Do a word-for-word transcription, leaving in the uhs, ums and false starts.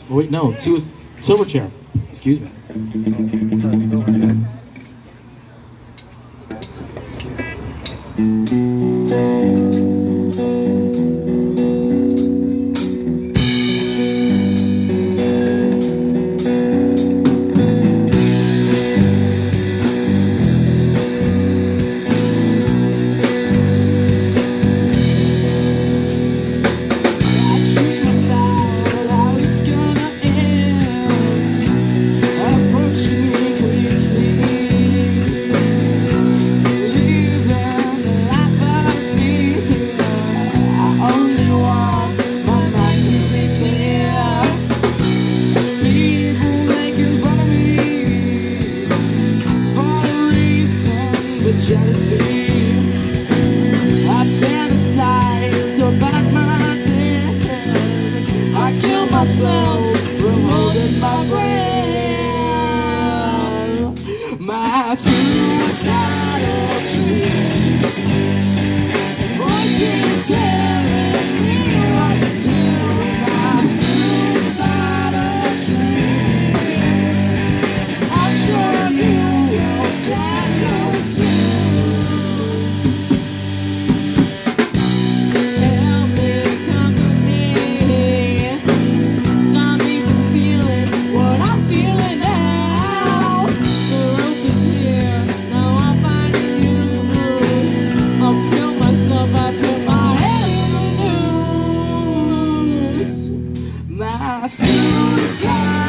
Oh, wait, no, two is Silverchair. Excuse me. Jealousy, I fantasize about my death. I kill myself from holding my breath. My suicidal dream, voices telling me what to do. My suicidal dream, I'm sure you will get those dreams. My suicide